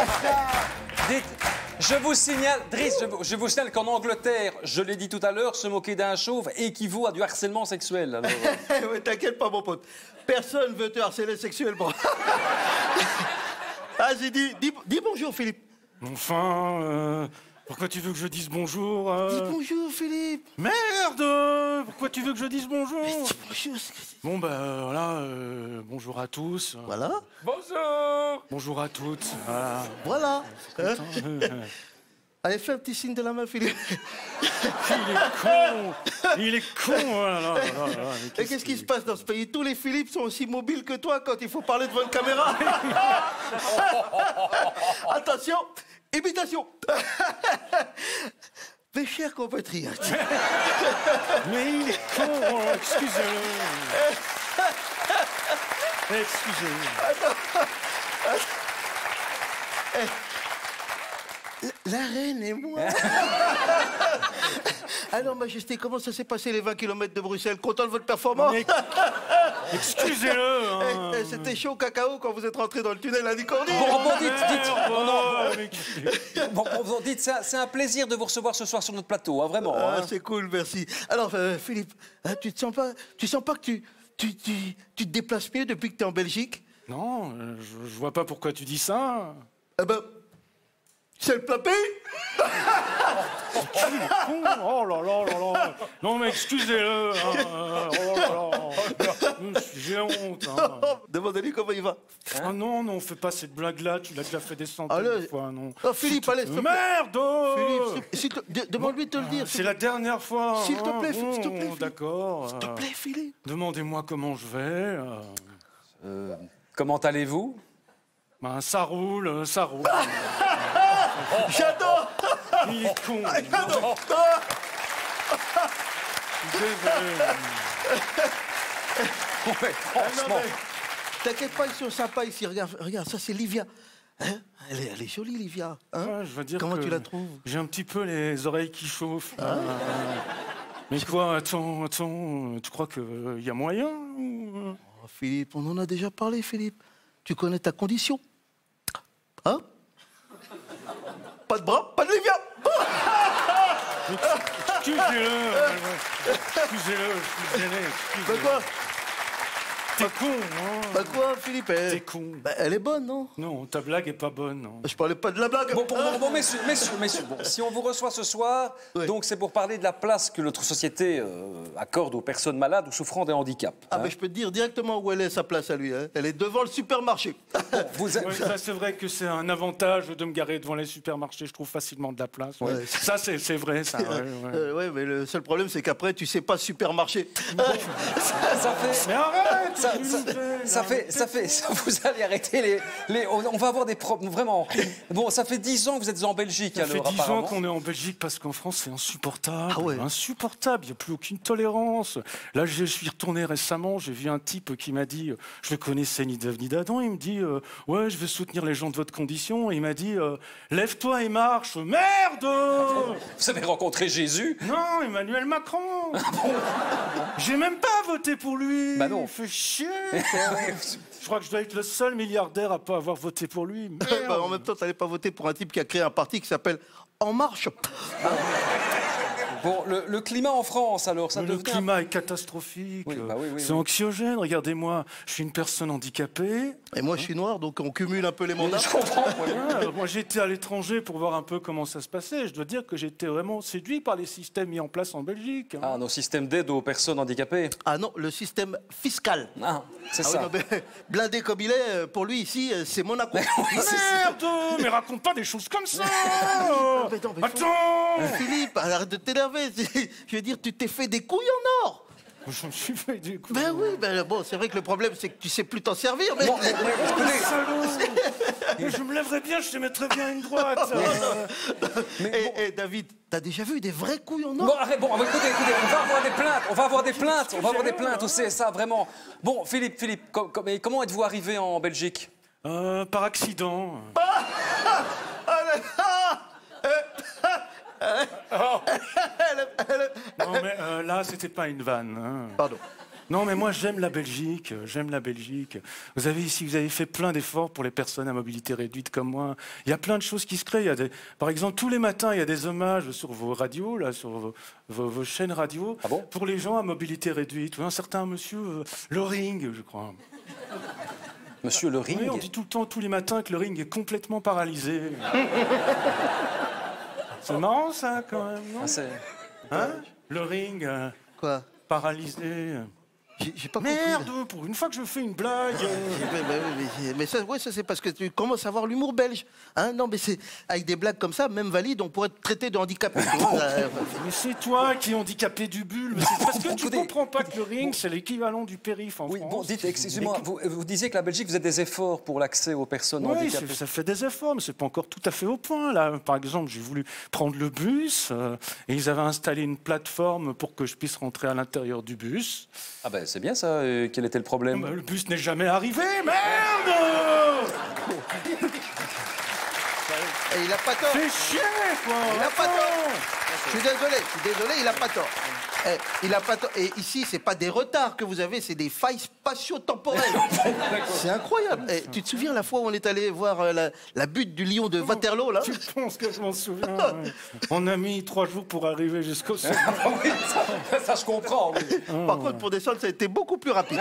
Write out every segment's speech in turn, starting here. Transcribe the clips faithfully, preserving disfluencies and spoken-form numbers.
Dites, je vous signale, Driss, je vous, je vous signale qu'en Angleterre, je l'ai dit tout à l'heure, se moquer d'un chauve équivaut à du harcèlement sexuel. Alors, euh... ouais, t'inquiète pas, mon pote. Personne veut te harceler sexuellement. Ah, j'ai dit, dis, dis bonjour, Philippe. Enfin, euh, pourquoi tu veux que je dise bonjour euh... Dis bonjour, Philippe. Merde! Pourquoi tu veux que je dise bonjour? Mais dis bonjour. Bon, ben euh, voilà, euh, bonjour à tous. Voilà. Bonjour! Bonjour à toutes. Voilà. Voilà. Hein? Euh, Allez, fais un petit signe de la main, Philippe. Il est con! Il est con! Oh là là là là là. Et qu'est-ce qui se passe dans ce pays? Tous les Philippe sont aussi mobiles que toi quand il faut parler devant une caméra. Attention, imitation. Mes chers compatriotes. Mais il est con! Oh, excusez-le! Excusez-le! La reine et moi. Alors, Majesté, comment ça s'est passé les vingt kilomètres de Bruxelles? Content de votre performance? Mais... Excusez-le hein. Eh, eh, c'était chaud cacao quand vous êtes rentré dans le tunnel à Licorne. Bon, bon, dites, dites, Oh, non, mais- bon, bon, dites, c'est un- c'est un plaisir de vous recevoir ce soir sur notre plateau, hein, vraiment. Ah, hein. c'est cool, merci. Alors, euh, Philippe, hein, tu te sens pas, tu sens pas que tu, tu, tu, tu te déplaces mieux depuis que tu es en Belgique? Non, euh, je, je vois pas pourquoi tu dis ça. Eh ben, c'est le plein pays. Con. Oh là là là là. Non mais excusez-le. Hein. Oh là là. J'ai honte. Hein. Demandez-lui comment il va. Ah non, non, fais pas cette blague-là. Tu l'as déjà fait des centaines Allez. de fois, non. Oh, Philippe, allez, s'il te plaît. Merde oh. Philippe, s'il te- de- demande-lui de te le dire. C'est la dernière fois. S'il te hein. plaît, s'il te Bon, plaît, Philippe. D'accord. S'il te plaît, Philippe. Demandez-moi comment je vais. euh. Euh, comment allez-vous? Ben, ça roule, ça roule. J'adore. Il est con. J'adore. Désolé. Ouais, Ah, non, franchement. mais t'inquiète pas, ils sont sympas ici. Regarde, regarde, ça c'est Livia. Hein, elle, est, elle est jolie, Livia. Hein, Ouais, je veux dire comment que tu la trouves? J'ai un petit peu les oreilles qui chauffent. Euh, Mais quoi, attends, attends, tu crois qu'il y a moyen ou... Oh, Philippe, on en a déjà parlé, Philippe. Tu connais ta condition? Hein? Pas de bras, pas de Livia. Excusez-le, excusez-le, je suis gêné, Bah excusez-le. quoi? T'es con, hein? Bah quoi, Philippe? Elle, T'es con. bah, elle est bonne, non? Non, ta blague est pas bonne, non. Je parlais pas de la blague. Bon, bon, bon, bon, messieurs, messieurs, messieurs, bon, si on vous reçoit ce soir, Oui. donc c'est pour parler de la place que notre société euh, accorde aux personnes malades ou souffrant d'un handicap. Ah, hein. mais je peux te dire directement où elle est, sa place à lui. Hein. Elle est devant le supermarché. Vous êtes- Oui, ça, c'est vrai que c'est un avantage de me garer devant les supermarchés, je trouve facilement de la place. Ouais. Ça, c'est c'est vrai, ça. ouais, ouais. Euh, ouais, mais le seul problème, c'est qu'après, tu sais pas supermarché. ça fait... Mais arrête Ça, s'il ça- vous plaît, ça fait, ça fait, ça vous allez arrêter les, les on, on va avoir des problèmes, vraiment. Bon, ça fait dix ans que vous êtes en Belgique, Ça fait alors, dix ans apparemment. qu'on est en Belgique parce qu'en France, c'est insupportable. Ah ouais. Insupportable, il n'y a plus aucune tolérance. Là, je suis retourné récemment, j'ai vu un type qui m'a dit, euh, je le connaissais ni d'Ève ni d'Adam, il me dit, euh, ouais, je veux soutenir les gens de votre condition. Et il m'a dit, euh, lève-toi et marche. Merde Vous avez rencontré Jésus? Non, Emmanuel Macron J'ai même pas voté pour lui. Bah non. Il fait chier. Je crois que je dois être le seul milliardaire à pas avoir voté pour lui. Merde. Bah, en même temps, t'allais pas voter pour un type qui a créé un parti qui s'appelle En Marche. Bon, le, le climat en France, alors, ça Mais le devient... climat est catastrophique. Oui, bah oui, oui, c'est oui. anxiogène. Regardez-moi, je suis une personne handicapée. Et moi, je suis noir, donc on cumule un peu les mandats. Je comprends. oui. Ouais, moi, j'étais à l'étranger pour voir un peu comment ça se passait. Je dois dire que j'étais vraiment séduit par les systèmes mis en place en Belgique. hein. Ah, nos systèmes d'aide aux personnes handicapées. Ah non, le système fiscal. Ah, c'est Ah oui, ça. non, mais blindé comme il est, euh, pour lui ici, euh, c'est Monaco. Oui, c'est ça. Merde, mais raconte pas des choses comme ça. mais non, mais faut- Attends. Philippe, arrête de t'énerver. Je veux dire, tu t'es fait des couilles en or. Je me suis fait des coups. Ben oui, ben bon, c'est vrai que le problème, c'est que tu sais plus t'en servir, mais... Bon, mais- mais écoutez, Salaud. Et je me lèverais bien, je te mettrais bien une droite. Eh, eh, David, t'as déjà vu des vraies couilles en or? Bon, arrête, bon, écoutez, écoutez, on va avoir des plaintes, on va avoir des plaintes, on va avoir des plaintes au C S A, vraiment. Bon, Philippe, Philippe, com- com- mais comment êtes-vous arrivé en Belgique? Euh, par accident. Elle- elle- Non, mais euh, là, c'était pas une vanne. hein. Pardon. Non, mais moi, j'aime la Belgique. J'aime la Belgique. Vous avez ici, vous avez fait plein d'efforts pour les personnes à mobilité réduite comme moi. Il y a plein de choses qui se créent. Il y a des... Par exemple, tous les matins, il y a des hommages sur vos radios, là, sur vos, vos, vos chaînes radio, Ah bon? pour les gens à mobilité réduite. Un certain monsieur euh, Loring, je crois. Monsieur le ring. Oui, on dit tout le temps, tous les matins, que le ring est complètement paralysé. C'est marrant, ça, quand même, non? Ah, c'est- Hein? Le ring, euh, Quoi? paralysé. J'ai j'ai pas Merde, compris. pour une fois que je fais une blague. euh, Mais, mais- mais- mais ça, ouais, ça c'est parce que tu commences à avoir l'humour belge. Hein, non, mais c'est avec des blagues comme ça, même valide, on pourrait te traiter de handicapé. tu vois, là. Mais c'est toi qui es handicapé du bulle. Mais c'est parce que tu Écoutez, comprends pas que le ring, c'est l'équivalent du périph' en Oui, France. bon, dites, excusez-moi, vous, vous disiez que la Belgique faisait des efforts pour l'accès aux personnes Oui, handicapées. c'est- ça fait des efforts, mais c'est pas encore tout à fait au point. Là, par exemple, j'ai voulu prendre le bus euh, et ils avaient installé une plateforme pour que je puisse rentrer à l'intérieur du bus. Ah ben c'est bien ça, euh, quel était le problème? Ben, le bus n'est jamais arrivé, merde! Et il a pas tort. Fais chier, quoi! Il a pas Attends. tort. Je suis désolé, je suis désolé, il a pas tort. Eh, il a pas tort. Et ici, c'est pas des retards que vous avez, c'est des failles spatio-temporelles. C'est incroyable. Eh, tu te souviens la fois où on est allé voir euh, la, la butte du lion de Waterloo, là? Tu penses que je m'en souviens? Ouais. On a mis trois jours pour arriver jusqu'au sommet. Ah oui, ça, ça, je comprends, oui. Par contre, pour descendre, ça a été beaucoup plus rapide.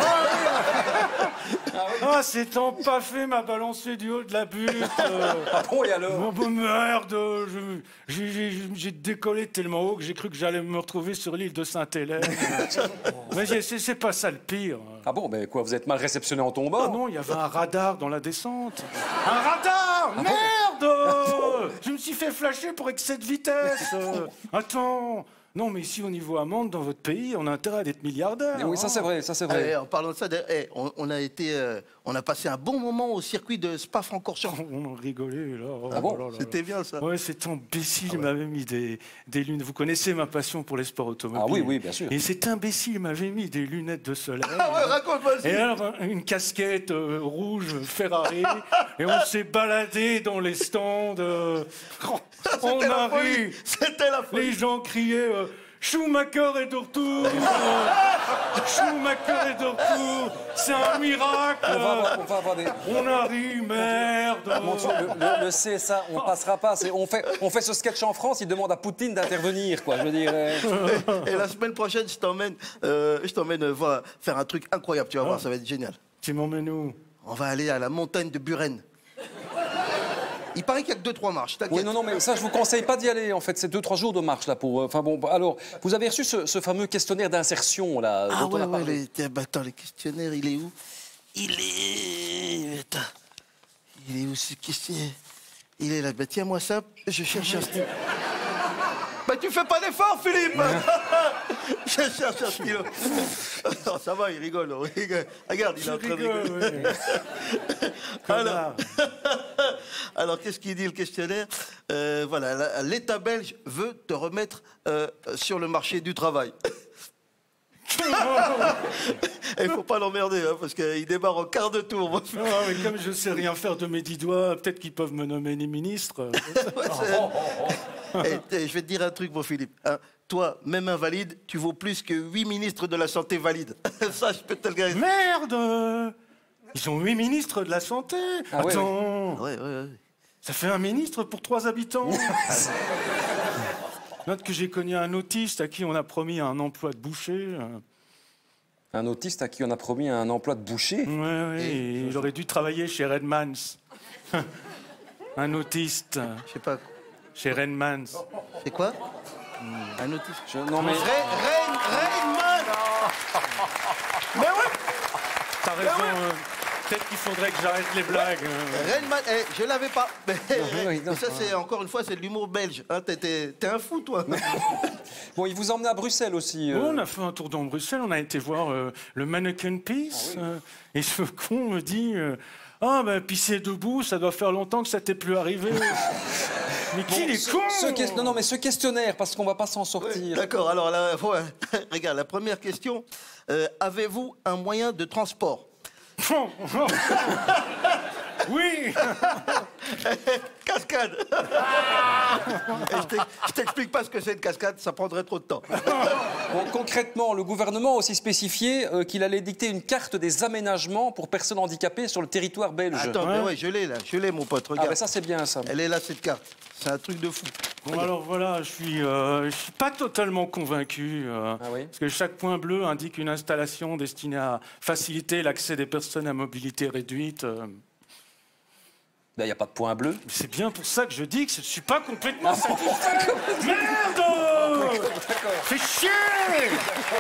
Ah, c'est tant pas fait, m'a balancé du haut de la butte. euh. Ah bon, et alors? Oh, bah, merde, je- j'ai- j'ai j'ai décollé tellement haut que j'ai cru que j'allais me retrouver sur l'île de Sainte-Hélène. Mais c'est- c'est c'est pas ça le pire. Ah bon, ben quoi, vous êtes mal réceptionné en tombant? Ah non, il y avait un radar dans la descente. Un radar! Merde! Je me suis fait flasher pour excès de vitesse. Euh, Attends. Non, mais ici, au niveau amende, dans votre pays, on a intérêt à être milliardaire. Eh oui, ça hein. c'est vrai, ça c'est vrai. Eh, en parlant de ça, de- eh, on, on a été, euh, on a passé un bon moment au circuit de Spa-Francorchamps. On a rigolé, là. Oh Ah bon? là là là. C'était bien ça. Ouais, cet imbécile m'avait mis des, des lunettes. Vous connaissez ma passion pour les sports automobiles. Ah oui, oui, bien sûr. Et cet imbécile m'avait mis des lunettes de soleil. Ah ouais, raconte-moi aussi. Et alors, une casquette euh, rouge Ferrari. Et on s'est baladé dans les stands. euh, on C'était la a folie. ri. C'était la folie. Les gens criaient euh, Schumacher est de retour. euh, Schumacher est de retour. C'est un miracle. On va avoir, on va avoir des... On a ri, merde. Mon Dieu, le, le- le C S A, on passera pas. c'est- On fait, on fait ce sketch en France, il demande à Poutine d'intervenir, quoi. Je veux dire. euh, Et la semaine prochaine, je t'emmène, euh, je t'emmène euh, voir- faire un truc incroyable. Tu vas voir, ça va être génial. Tu m'emmènes où? On va aller à la montagne de Buren. Il paraît qu'il y a que deux trois marches. T'inquiète. Oui, non, non, mais ça, je vous conseille pas d'y aller. En fait, c'est deux, trois jours de marche là pour. euh, Enfin bon, alors, vous avez reçu ce, ce fameux questionnaire d'insertion là Ah dont on ouais, a ouais, parlé. les, tiens, bah, attends, le questionnaire, il est où? Il est... Attends. Il est où ce questionnaire? Il est là. Bah tiens-moi ça, je cherche un stylo. Bah tu fais pas d'effort, Philippe. Je cherche un stylo. Non, ça va, il rigole, il rigole. Regarde, il est en train de rigoler. Alors, alors qu'est-ce qu'il dit le questionnaire? Euh, Voilà, la- l'État belge veut te remettre euh, sur le marché du travail. Et il faut pas l'emmerder, hein, parce qu'il démarre au quart de tour. mon fils. Ah, mais comme je sais rien faire de mes dix doigts, peut-être qu'ils peuvent me nommer ni ministre. Ouais, c'est- Eh, eh, je vais te dire un truc, mon Philippe. hein. Toi, même invalide, tu vaux plus que huit ministres de la Santé valides. Ça, je peux te le garantir. Merde! Ils ont huit ministres de la santé. Ah ouais, Attends, Ouais, ouais, ouais. ça fait un ministre pour trois habitants. Note que j'ai connu un autiste à qui on a promis un emploi de boucher. Un autiste à qui on a promis un emploi de boucher. Ouais, ouais, et il aurait dû travailler chez Redmans. Un autiste Je sais pas. chez Redmans. C'est quoi? Un autiste. Je- non mais. Rain, Rainman. Mais ouais, T'as raison. euh, Peut-être qu'il faudrait que j'arrête les blagues. euh. Rainman. Eh, je l'avais pas. Mais, oui, non. mais ça, c'est encore une fois, c'est de l'humour belge. Hein, t'es- T'es t'es un fou, toi. Bon, il vous emmenait à Bruxelles aussi. euh. Oh, on a fait un tour dans Bruxelles, on a été voir euh, le Mannequin Peace. euh, et ce con me dit euh, ah, ben pisser debout, ça doit faire longtemps que ça t'est plus arrivé. Mais qui est Ce- con ce ques- Non, non, mais ce questionnaire, parce qu'on va pas s'en Ouais, sortir. D'accord, alors là, ouais. Regarde, la première question. Euh, Avez-vous un moyen de transport? Oui. cascade. Et je t'ex- je t'explique pas ce que c'est une cascade, ça prendrait trop de temps. Bon, concrètement, le gouvernement a aussi spécifié euh, qu'il allait dicter une carte des aménagements pour personnes handicapées sur le territoire belge. Attends, Ouais. mais ouais, je l'ai là, je l'ai mon pote, ah regarde. ben ça c'est bien ça. Elle est là cette carte, c'est un truc de fou. Bon, alors voilà, je suis, euh, je suis pas totalement convaincu. euh, Ah oui? Parce que chaque point bleu indique une installation destinée à faciliter l'accès des personnes à mobilité réduite. euh. Ben, il n'y a pas de point bleu. C'est bien pour ça que je dis que je suis pas complètement satisfait. Merde! Fais chier!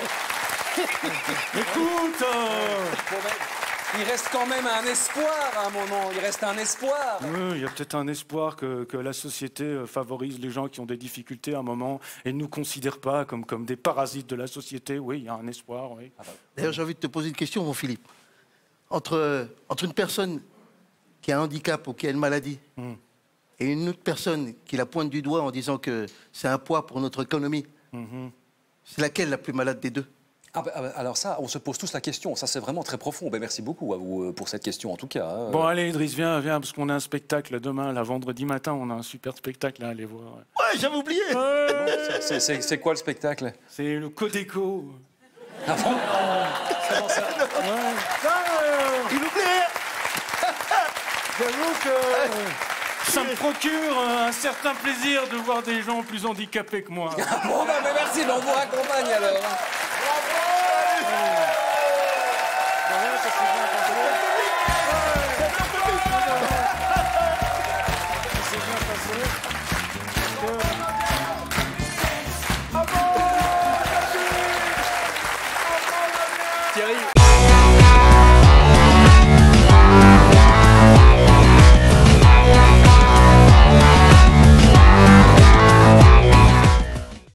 Écoute! euh, Bon, ben, il reste quand même un espoir à un moment. Il reste un espoir. ouais, il y a peut-être un espoir que, que la société euh, favorise les gens qui ont des difficultés à un moment et ne nous considère pas comme, comme des parasites de la société. Oui, il y a un espoir, oui. D'ailleurs, j'ai envie de te poser une question, mon Philippe. Entre, entre une personne qui a un handicap ou qui a une maladie Mm. et une autre personne qui la pointe du doigt en disant que c'est un poids pour notre économie, Mhm. c'est laquelle la plus malade des deux? Ah ben, ah ben, alors ça, on se pose tous la question. Ça, c'est vraiment très profond. Ben, merci beaucoup à vous euh, pour cette question, en tout cas. hein. Bon, allez, Idriss, viens, viens, parce qu'on a un spectacle demain, là, vendredi matin, on a un super spectacle à aller voir. Ouais, j'avais oublié. C'est- C'est c'est quoi le spectacle? C'est le Codeco. Ah bon? Comment ça? Il oubliait. J'avoue que euh, ça me procure euh, un certain plaisir de voir des gens plus handicapés que moi. Bon, ben, ben, merci, ben, on vous raccompagne alors.